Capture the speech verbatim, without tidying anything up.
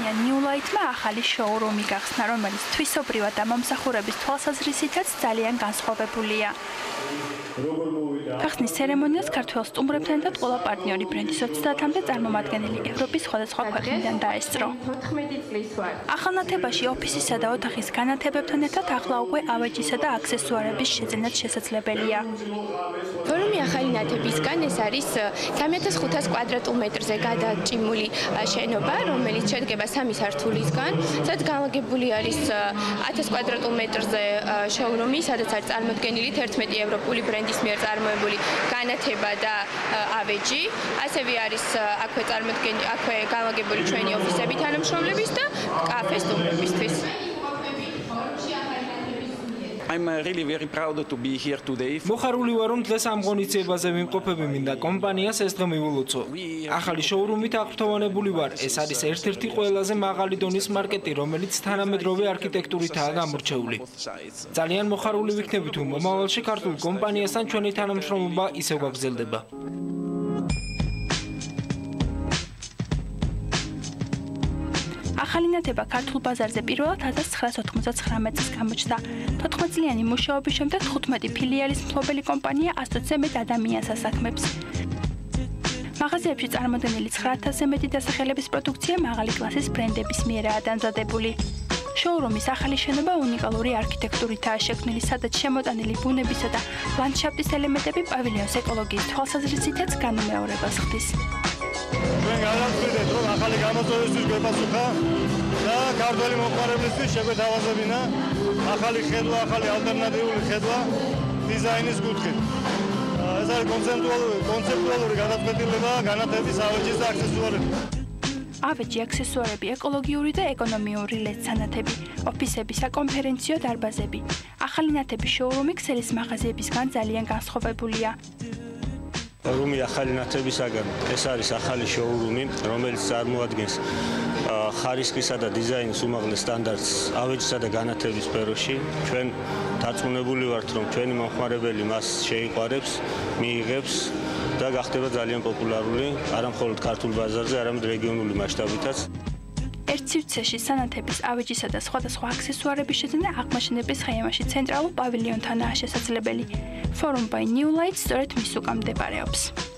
კომპანია New Light-მა ახალი შოურუმი გახსნა, რომელიც თვისობრივად და მომსახურების თვალსაზრისითაც ძალიან განსხვავებულია. გახსნის ცერემონიას ქართველ სტუმრებთან და ყველა პარტნიორი ბრენდის ოცდაათამდე წარმომადგენელი ევროპის სხვადასხვა ქვეყნიდან დაესწრო. ახალნათებაში ოფისისა და ოთახის განათებებთან ერთად ახლა უკვე ავეჯისა და აქსესუარების შეძენაც შესაძლებელია. ფორუმი ახალი ნათებისგან ეს არის სამი ათას ხუთას კვადრატულ მეტრზე გადაჭიმული შენობა, რომელიც შედგება სამი სართულისგან, სადაც განლაგებული არის ათას კვადრატულ მეტრზე შოურუმი, სადაც არის წარმოდგენილი თერთმეტი ევროპული ბრენდის მიერ წარმოებული განათება და ავეჯი. ასევე არის აქვე წარმოდგენილი, აქვე განლაგებული ჩვენი ოფისები თანამშრომლების და კაფე სტუმრებისთვის. I'm really very proud to be here today. მოხარული ვარ, რომ დღეს ამ ღონისძიებაზე მიმყოფები მინდა კომპანიას ეს დღე მივულოცო. ახალი შოურუმით აღფრთოვანებული ვარ. ეს არის ერთ-ერთი ყველაზე მაღალი დონის მარკეტი, რომელიც თანამედროვე არქიტექტურითაა გამორჩეული. ძალიან მოხარული ვიქნები თუ მომავალში ქართულ კომპანიასთან ჩვენი თანამშრომლობა ისევ გაგრძელდება. ახალი ნათება ქართულ ბაზარზე პირველად ათას ცხრაას ოთხმოცდათხრამეტ წელს გამოჩნდა. თოთხმეტ წლიანი მუშაობის შემდეგ თხუთმეტი ფილიალის მფლობელი კომპანია ასოცზე მეტ ადამიანს ასაქმებს. მაღაზიებში წარმოდგენილი ცხრა ათასზე მეტი დასახელების პროდუქცია მაღალი კლასის ბრენდების მიერაა დამზადებული. შოურუმის ახალი შენობა უნიკალური არქიტექტურითაა შექმნილი, სადაც შემოტანილი ბუნებისა და ლანდშაფტის ელემენტები პავილიონს ეკოლოგიის თვალსაზრისითაც განუმეორებას ხდის. ჩვენ გადავწყვიტეთ, რომ ახალი გამოწვევისთვის გვეპასუხა და ქართველი მომხმარებლისთვის შეგვეთავაზებინა ახალი ხედვა, ახალი ალტერნატიული ხედვა დიზაინის კუთხით. ეს არის კონცეპტუალური კონცეპტუალური გადაწყვეტილება განათების ავეჯის და აქსესუარების. ავეჯი, აქსესუარები, ეკოლოგიური და ეკონომიური ლედსანათები, ოფისები, საკონფერენციო დარბაზები. ახალი ნათების შოურუმი ქსელის მაღაზიებისგან ძალიან განსხვავებულია. რუმი ახალი ნათებისაგან ეს არის ახალი შოურუმი, რომელიც წარმოადგენს ხარისხისა და დიზაინის უმაღლეს სტანდარტს ავეჯისა და განათების სფეროში. ჩვენ დარწმუნებული ვართ, რომ ჩვენი მომხმარებელი მას შეიყვარებს, მიიღებს და გახდება ძალიან პოპულარული არა მხოლოდ ქართულ ბაზარზე, არამედ რეგიონული მასშტაბითაც. ერთ სივრცეში სანათების, ავეჯისა და სხვადასხვა აქსესუარების შეძენა აღმაშენების სხეულში ცენტრალურ პავილიონთანაა შესაძლებელი. Forum by New Light სწორედ მის უკან მდებარეობს.